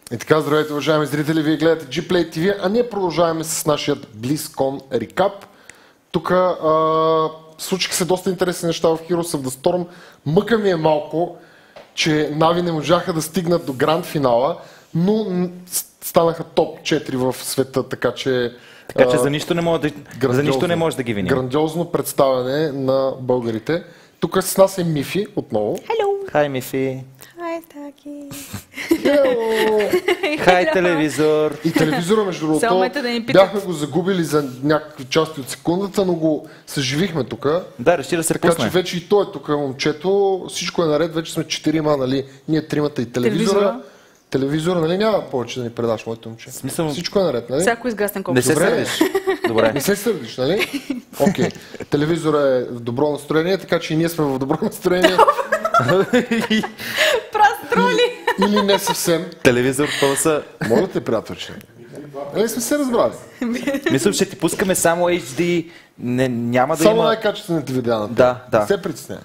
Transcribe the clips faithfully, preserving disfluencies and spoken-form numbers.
И така, здравейте, уважаеми зрители, вие гледате Gplay ти ви, а ние продължаваме с нашия BlizzCon рекап. Тук случиха се доста интересни неща в Heroes of the Storm. Мъка ми е малко, че Нави не можаха да стигнат до гранд финала, но станаха топ четири в света, така че... Така че за нищо не може да, за нищо не може да ги виним. Грандиозно представяне на българите. Тук с нас е Мифи отново. Hello. Хай, Мифи. Хай, Таки. Хай, телевизор. И телевизора, между другото, да бяхме го загубили за някакви части от секундата, но го съживихме тук. Да, реши да се така, пусне. Така че вече и той е тук, момчето. Всичко е наред, вече сме четирима, нали? Ние тримата и телевизора. Телевизора. Телевизора, нали? Няма повече да ни предаш, моето момче. Смисъл... Всичко е наред, нали? Всяко изгасен колко. Не се Добре. сърдиш. Добре. Не се сърдиш, нали? Окей. Okay. Телевизора е в добро настроение, така че и ние сме в добро настроение. Прастроли! Или не съвсем. Телевизор, това са... Моля те, приятелче. Нали сме се разбрали? Мисля, ще ти пускаме само Ейч Ди. Не, няма да само има... най-качествените видеа на Да, да. Не се притеснява.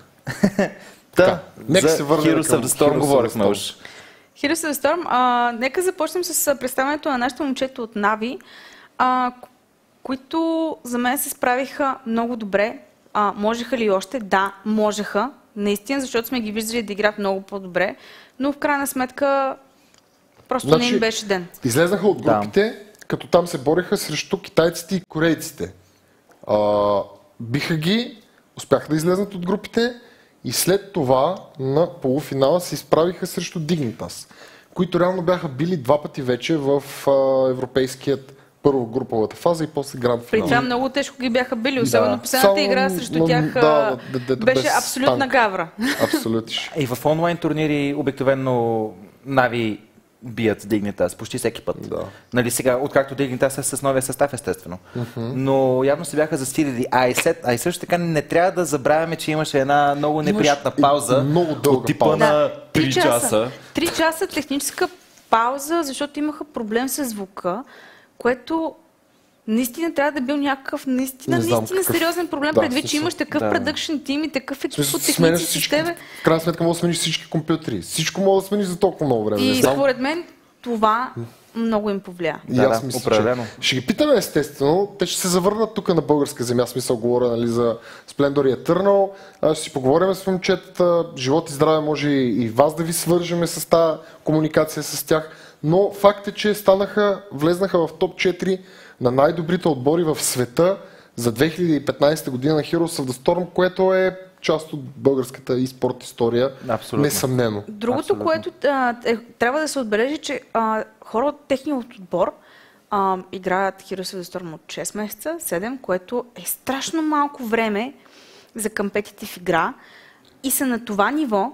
Да, нека за се върнем Heroes към of the Storm Heroes of the говорихме Storm. уж. Heroes of the Storm, а, нека започнем с представянето на нашите момчета от Нави, а, които за мен се справиха много добре. А, можеха ли още? Да, можеха. Наистина, защото сме ги виждали да играят много по-добре, но в крайна сметка просто Значи, не им беше ден. Излезнаха от групите, да. Като там се бореха срещу китайците и корейците. А, биха ги, успяха да излезнат от групите и след това на полуфинала се изправиха срещу Dignitas, които реално бяха били два пъти вече в а, европейският първо груповата фаза и после гранд При финал. това много тежко ги бяха били, особено Да. последната Само, игра срещу м, тях да, а, да, да, да, беше без абсолютна танк. гавра. Абсолютно. И в онлайн турнири обикновено Нави бият Dignitas почти всеки път. Да. Нали сега, откакто Dignitas е с новия състав, естествено. Uh-huh. Но явно се бяха засилили. А и, след, а и също така не трябва да забравяме, че имаше една много неприятна и пауза. много дълга от типа пауза. на три часа. Три часа техническа пауза, защото имаха проблем с звука, което наистина трябва да е бил някакъв наистина, Не знам наистина какъв. сериозен проблем, Да, предвид, че смисъл. имаш такъв Да. продъкшн тим и такъв екип от Сменяш техници с всички, тебе. в крайна сметка мога да смениш всички компютри. Всичко мога да смениш за толкова много време. И Не знам. според мен това много им повлия. И Да, аз да, мисля, определено. че ще ги питаме естествено. Те ще се завърнат тук на българска земя. Смисъл говоря, нали, за Splendor и Eternal. А, ще си поговорим с момчетата. Живот и здраве, може и и вас да ви свържеме с тази комуникация с тях. Но факт е, че станаха, влезнаха в топ четири на най-добрите отбори в света за две хиляди и петнадесета година на Heroes of the Storm, което е част от българската e-спорт история. Абсолютно. Несъмнено. Другото, Абсолютно. което а, е, трябва да се отбележи, че а, хора от техния отбор а, играят Heroes of the Storm от шест месеца, седем, което е страшно малко време за компетитив игра и са на това ниво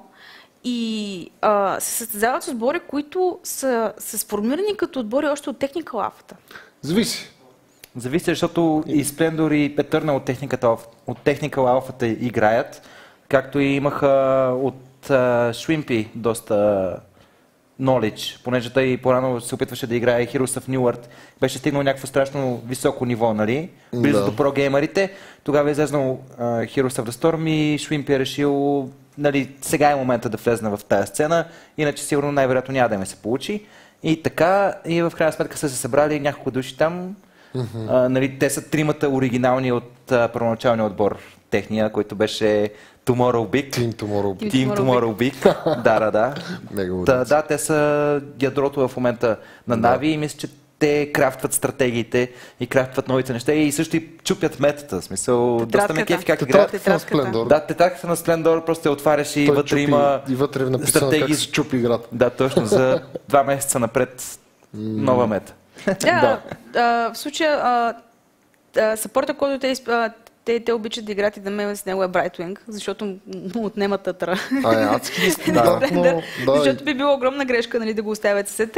и а, се състезават с отбори, които са, са сформирани като отбори още от Technical Alpha. Зависи. Зависи, защото и Splendor и Eternal от техниката, от Technical Alpha играят, както и имаха от uh, Shrimpy доста knowledge, понеже той по-рано се опитваше да играе Heroes of Newerth, беше стигнал някакво страшно високо ниво, нали? Близо Да. до про-геймерите. Тогава е излезнал uh, Heroes of the Storm и Shrimpy е решил, нали, сега е момента да влезне в тази сцена, иначе сигурно най-вероятно няма да ми се получи. И така, и в крайна сметка са се събрали няколко души там. Uh-huh. А, нали, те са тримата оригинални от а, първоначалния отбор техния, който беше Tomorrow Big. Team Tomorrow. Team Team Tomorrow Big. да, да, да. Мега да. удачи. Да, те са ядрото в момента на Нави и мисля, че те крафтват стратегиите и крафтват новите неща и също и чупят метата. В смисъл, доста ме Тетрадката. кефи как играят. Тетрадката на Splendor. Да, тетрадката на Splendor просто я отваряш и Той вътре чупи, има и вътре е написано стратегии. как се чупи играта. Да, точно за два месеца напред нова мета. Да, а, в случая а, а, съпорта, който те, а, те, те обичат да играят и да мемят с него е Brightwing, защото му отнема тътра. А, е, адски стандартно. Да, Защото би било огромна грешка, нали, да го оставят сетър.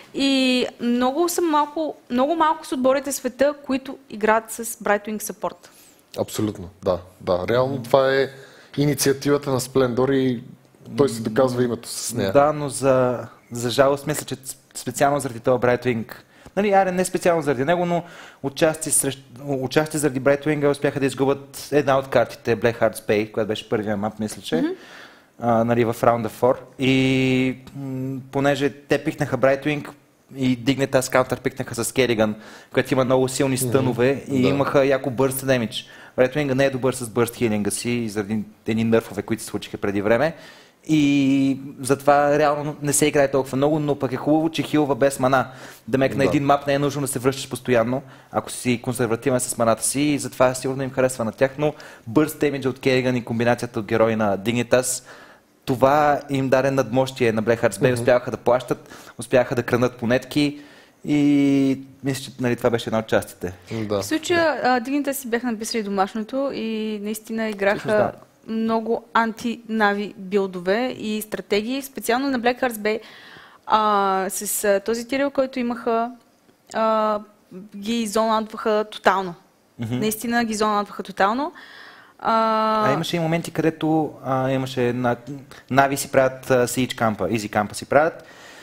И много са малко, много малко са отборите в света, които играят с Brightwing съпорт. абсолютно, да, да. Реално това е инициативата на Splendor и той се доказва името с нея. Да, но за, за жалост мисля, че специално заради това Brightwing, нали, аре, не специално заради него, но отчасти, срещ... отчасти заради Brightwing успяха да изгубят една от картите, Black Hearts Bay, която беше първия мап, мисля, че. Mm-hmm. а, нали, в раунда фор. И м- понеже те пикнаха Brightwing и Dignitas Counter пикнаха с Кериган, който има много силни стънове mm-hmm. и да. имаха яко burst damage. Brightwing не е добър с burst хилинга си, заради едни нърфове, които се случиха преди време. И затова реално не се играе толкова много, но пък е хубаво, че хилва без мана. Демек да. на един мап не е нужно да се връщаш постоянно, ако си консервативен с маната си, и затова сигурно им харесва на тях, но burst damage от Кериган и комбинацията от герои на Dignitas, това им даде надмощие на Black Hearts Bay, mm-hmm. успяха да плащат, успяха да кранат монетки и мисля, че нали, това беше една от частите. Да. В случая Dignitas си бяха написали домашното и наистина играха да. много анти-нави билдове и стратегии, специално на Black Hearts Bay. А, с а, този тирил, който имаха, а, ги зоналандваха тотално. Mm-hmm. Наистина ги зоналандваха тотално. А, а имаше и моменти, където а, имаше на, нави си правят Siege кампа, Easy кампа си правят.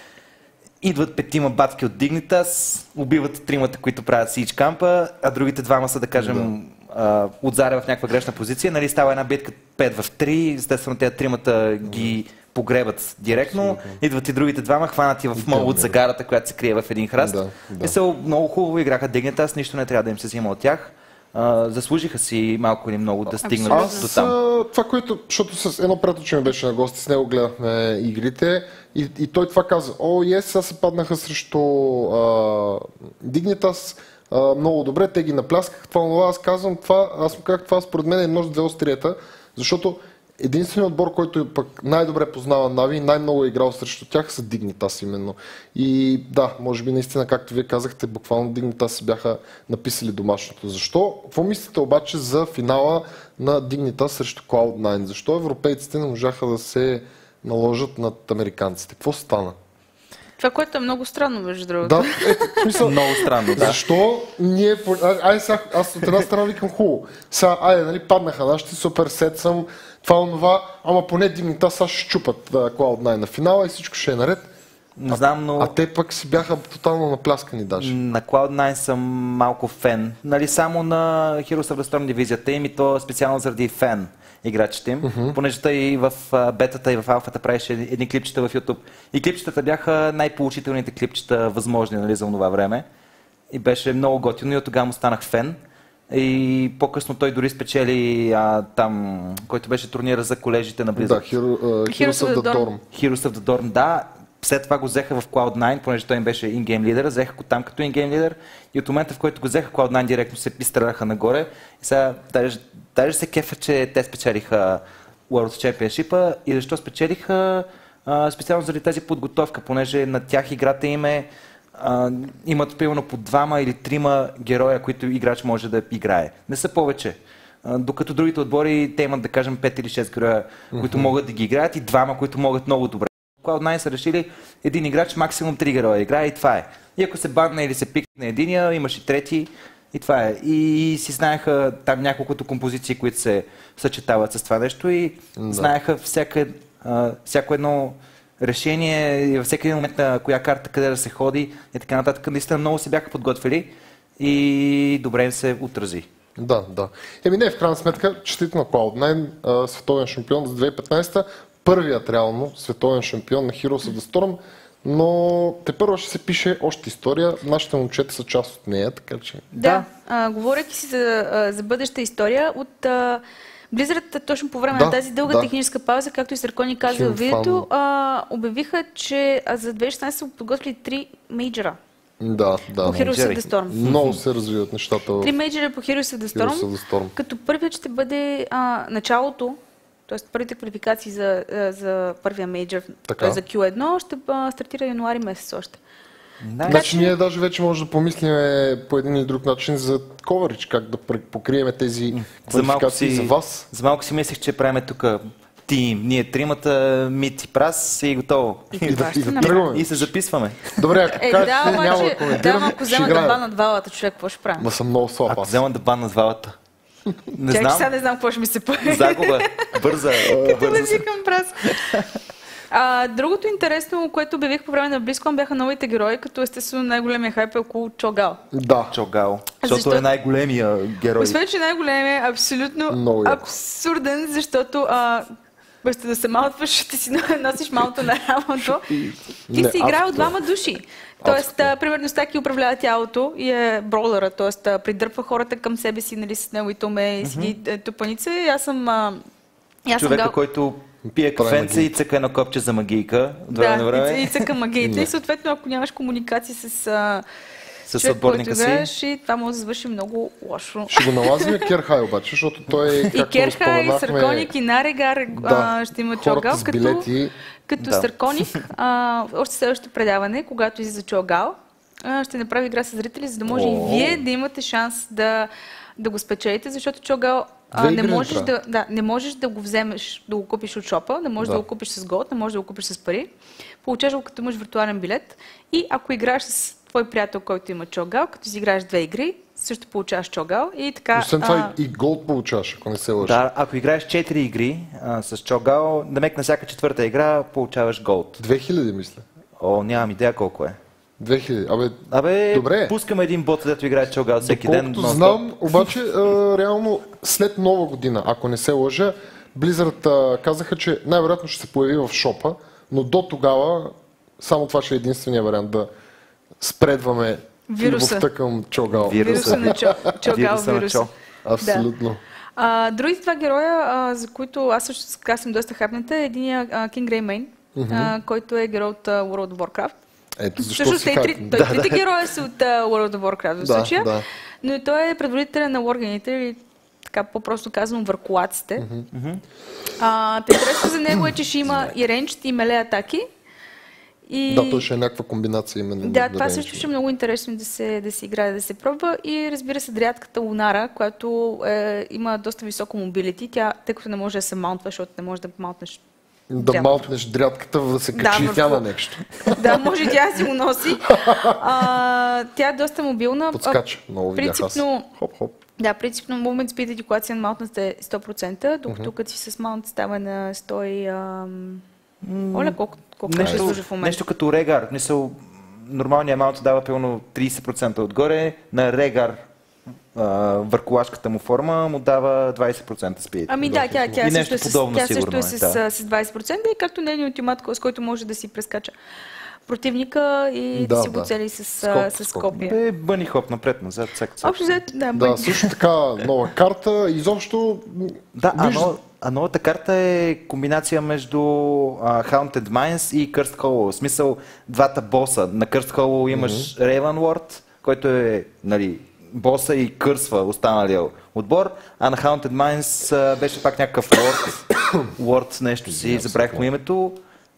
Идват петима батки от Dignitas, убиват тримата, които правят Siege кампа, а другите двама са, да кажем, да. отзаря в някаква грешна позиция. Нали, става една битка пет в три, естествено тези тримата ги погребат директно. Абсолютно. Идват и другите двама, хванати в мол от загарата, която се крие в един храст. Да, да. И са много хубаво играха Dignitas, нищо не трябва да им се взима от тях. Uh, заслужиха си малко или много да стигнат Аз, до там. Това, което, защото с едно приятел, че ми беше на гости, с него гледахме игрите и, и той това каза: о, ес, сега се паднаха срещу uh, Dignitas, uh, много добре, те ги наплясках, това, това, аз казвам това, аз му казах, това според мен е едно с две острията, защото единственият отбор, който пък най-добре познава Нави и най-много е играл срещу тях, са Dignitas именно. И да, може би наистина, както вие казахте, буквално Dignitas си бяха написали домашното. Защо? Какво мислите обаче за финала на Dignitas срещу клауд найн? Защо европейците не можаха да се наложат над американците? Какво стана? Това, което е много странно, между другото. Да, ето, в смисъл, много странно, да. Защо ние... Айде сега, аз от една страна викам хубаво. Сега, айде, нали, паднаха нашите, супер сет съм, това, онова, ама поне Dignitas сега ще щупат клауд найн на финала и всичко ще е наред. Не знам, но... А те пък си бяха тотално напляскани даже. На клауд найн съм малко фен. Нали, само на Heroes of the Storm дивизията им, и то специално заради фен играчите им, uh-huh. понеже той и в бетата и в алфата правеше едни клипчета в YouTube. И клипчетата бяха най-поучителните клипчета възможни, нали, за това време. И беше много готино и от тогава му станах фен. И по-късно той дори спечели а, там, който беше турнира за колежите на Blizzard. Да, Hero, uh, Heroes of the Dorm. Heroes of the Dorm, да. След това го взеха в клауд найн, понеже той им беше ингейм лидер, взеха го там като ингейм лидер и от момента, в който го взеха клауд найн, директно се изстреляха нагоре. И сега даже, даже се кефа, че те спечелиха World Championship-а. И защо спечелиха? А, специално заради тази подготовка, понеже на тях играта им е, а, имат примерно по двама или трима героя, които играч може да играе. Не са повече. А, докато другите отбори, те имат, да кажем, пет или шест героя, mm-hmm. които могат да ги играят, и двама, които могат много добре. клауд найн са решили един играч, максимум три героя играе и това е. И ако се банне или се пикне единия, имаш и трети и това е. И си знаеха там няколкото композиции, които се съчетават с това нещо, и да. знаеха всяка, а, всяко едно решение и във всеки един момент на коя карта къде да се ходи и така нататък. Наистина много се бяха подготвили и добре им се отрази. Да, да. Еми не, в крайна сметка, честито на клауд найн, световен шампион за две хиляди и петнадесета, първият реално световен шампион на Heroes of the Storm, но тепърва ще се пише още история. Нашите момчета са част от нея, така че... Да, да. А, говорейки си за, за бъдеща история, от а, Blizzard точно по време да, на тази дълга да. техническа пауза, както и Съркони каза в видеото, а, обявиха, че за две хиляди и шестнадесета са подготвили три мейджора. Да, да. По Heroes of the Storm. Много се развиват нещата. Три мейджора по Heroes of the Storm, Heroes of the Storm. Като първият ще бъде а, началото, т.е. първите квалификации за, за първия мейджор, т.е. за кю едно, ще а, стартира януари месец още. Да, значи че... ние даже вече може да помислим по един или друг начин за coverage, как да покрием тези квалификации за, за си, вас. За малко си мислех, че правим тук тим, ние тримата, Мит и Прас и готово. И, и, да, и, да и се записваме. Добре, ако е, кажете, да, няма да коментираме, да, ако взема да банат валата, човек, какво ще правим? Ма съм много слаб. Ако взема да банат валата. Не Чак, знам. Сега не знам какво ще ми се прави. Загуба. Бърза. Като да викам Прас. А, другото интересно, което обявих по време на BlizzCon, бяха новите герои, като естествено най-големия хайп е около Чогал. Да. Чогал. Защото Защо... е най-големия герой. Освен, че най-големия е абсолютно абсурден, защото а, Вместо да се маунтваш, ще си носиш маунта на рамото. Ти Не, си играл адско. двама души. Тоест, а, примерно, Стаки управлява тялото и е бролера, т.е. придърпва хората към себе си, нали, с него и то ме и седи е, тупаница. И аз съм... А, и аз Човека, съм гал... който пие кафенце и цъка едно копче за магийка. от време на Да, време. и, и цъка магиите. И съответно, ако нямаш комуникация с... А, С човек, който отборника си. играеш, и това може да завърши много лошо. Ще го налазим Керхай обаче, защото той, И както Керхай, и споменахме, Сърконик, и Нарегар да, а, ще има хората Чогал, с като, билети. като Да. Сърконик. А, още следващото предаване, когато излиза Чогал, а, ще направи игра с зрители, за да може О. и вие да имате шанс да, да го спечелите, защото Чогал а, Две не, игри можеш ли да, да, не можеш да го вземеш, да го купиш от шопа, не можеш да, Да. да го купиш с голд, не можеш да го купиш с пари. Получаваш го като имаш виртуален билет и ако играеш с твой приятел, който има Чогал, като си играеш две игри, също получаваш Чогал и така... Освен това а, и, и голд получаваш, ако не се лъжа. Да, ако играеш четири игри а, с Чогал, намек на всяка четвърта игра получаваш голд. две хиляди, мисля. О, нямам идея колко е. две хиляди. Абе, Абе, Добре. пускаме един бот, където играе Чогал всеки ден. доколкото нон-стоп. знам, обаче, а, реално след нова година, ако не се лъжа, Blizzard а, казаха, че най-вероятно ще се появи в шопа, но до тогава само това ще е единствения вариант да спредваме Вируса. любовта към Чогал. Вируса. Вируса на Чо, Чогал Вируса на вируса. Чо. Абсолютно. А, другите два героя, а, за които аз също така съм доста хапната, е единия King Greymane, а, който е герой от а, World of Warcraft. Ето защо Всъщност, си те и три, хайпен. той, трите героя са от а, World of Warcraft в Да, случая, да. но и той е предводителя на Worgeните, или така по-просто казано въркулаците. А, те интересно за него е, че ще има и рейндж, и меле атаки. И... Да, то ще е някаква комбинация именно. Да, между това рейнджове. също ще е много интересно да се, да се играе, да се пробва. И разбира се, дрядката Лунара, която е, има доста високо мобилити, тя, тъй като не може да се маунтва, защото не може да маунтнеш. Да дрядката. маутнеш дрядката, да се Да, качи и тя върху- на нещо. Да, може тя да си го носи. А, тя е доста мобилна. Подскача. Много видях аз. принципно- Хоп-хоп. Да, принципно movement speed и когато си на маунтната е сто процента, докато като си с маунт става на сто. Ам... Оля, колко, колко ще Нещо, служи в момента? нещо като Регар. Мисъл, нормалният маунт дава пълно трийсет процента отгоре. На Регар а, върколашката му форма му дава двайсет процента спид. Ами да, тя, тя И също нещо е, с, подобно, тя сигурно също е, е, с, да. с двайсет процента и както нейният ултимат, с който може да си прескача противника и да, Да, си го да. цели с, Скоп, а, с скоп. копия. Бе, бъни хоп напред-назад, цак, цак. Общо взето, да, Да, бъди. също така нова карта. Изобщо. Да, а, виж- но, а новата карта е комбинация между а, Haunted Mines и Cursed Hollow. В смисъл, двата боса. На Cursed Hollow имаш mm-hmm. Ravenlord, който е, нали, боса и кърсва останалия отбор, а на Haunted Mines а, беше пак някакъв лорд, лорд нещо си, забравих му името.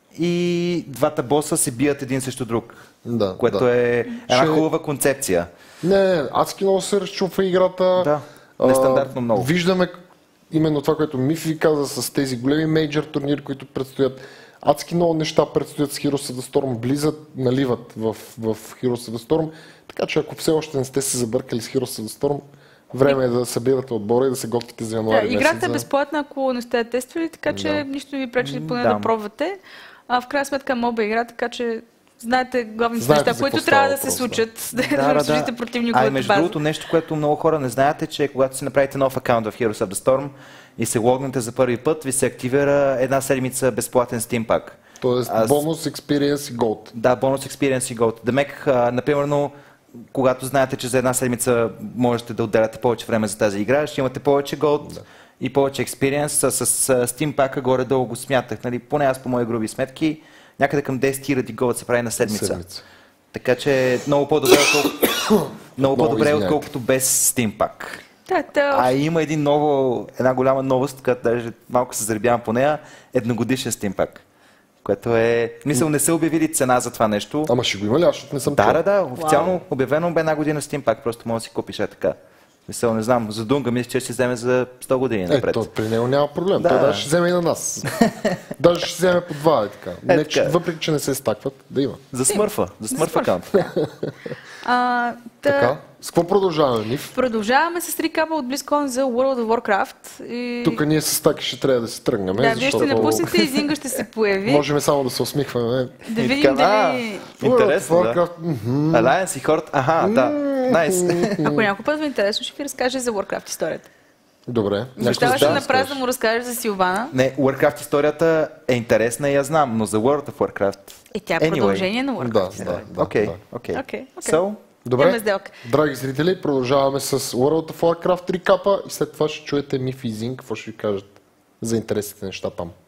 И двата боса се бият един срещу друг, Да, което да. е една Ще- хубава концепция. Не, не, адски много се разчупва играта. Да, А, нестандартно много. Виждаме именно това, което Мифи ви каза с тези големи мейджор турнири, които предстоят. Адски много неща предстоят с Heroes of the Storm, близат, наливат в, в Heroes of the Storm. Така че ако все още не сте се забъркали с Heroes of the Storm, време е да събирате отбора и да се готвите за Да, януари играта месец. е за- безплатна, ако не сте я тествали, така че Да. нищо не ви пречи поне Да. да пробвате. А, в крайна сметка моба игра, така че знаете главните Знаете неща, за които какво трябва става да се въпрос, случат, да, да, разрушите противниковата А и между база. другото, нещо, което много хора не знаят е, че когато си направите нов акаунт в Heroes of the Storm и се логнете за първи път, ви се активира една седмица безплатен Steam Pack. Тоест Аз- бонус, experience и gold. Да, бонус Experience и Gold. Демек, а, например, когато знаете, че за една седмица можете да отделяте повече време за тази игра, ще имате повече Gold да. и повече Experience. С, с, с Steam Pack горе-долу го смятах, нали? Поне аз по мои груби сметки, някъде към десет хиляди Gold се прави на седмица. Седмица. Така че много по-добре, отколкото, много Много по-добре извинявайте. отколкото без Steam Pack. Да, та, А има един ново, една голяма новост, която даже малко се заребявам по нея, едногодишен Steam Pack. Което е... Мисля, не са обявили цена за това нещо. Ама ще го има ли? Аз защото не съм Да, чул. да, да, официално обявено бе една година Steam Pack, просто може да си купиш е така. Мисля, не знам, за Дунга мисля, че ще си вземе за сто години Е, напред. то при него няма проблем. Да. Той даже ще вземе и на нас. Даже ще вземе по два, е така. Не, че, така. въпреки, че не се стакват, да има. За смърфа, за смърф смърф. акаунт. а, та, Така. С какво продължаваме, Нив? продължаваме с рекапа от BlizzCon за World of Warcraft. И... Тук ние с Таки ще трябва да си тръгнем. да, вие ще защото напуснете и Зинга ще се появи. можем само да се усмихваме. Да И видим така, а, дали... Интересно, да. Warcraft, мгм. Alliance и Horde, аха, да, найс. Ако някой път ви е интересно, ще ви разкаже за Warcraft историята. Добре. Обещаваше да, на праз да скажеш. му разкажеш за Силвана. Не, Warcraft историята е интересна и я знам, но за World of Warcraft... И тя е Anyway. продължение на Да, Warcraft. да, да. Окей, да. окей. Окей, окей. So, Добре, Имаме сделка. драги зрители, продължаваме с World of Warcraft три капа и след това ще чуете Миф и Зин, какво ще ви кажат за интересните неща там.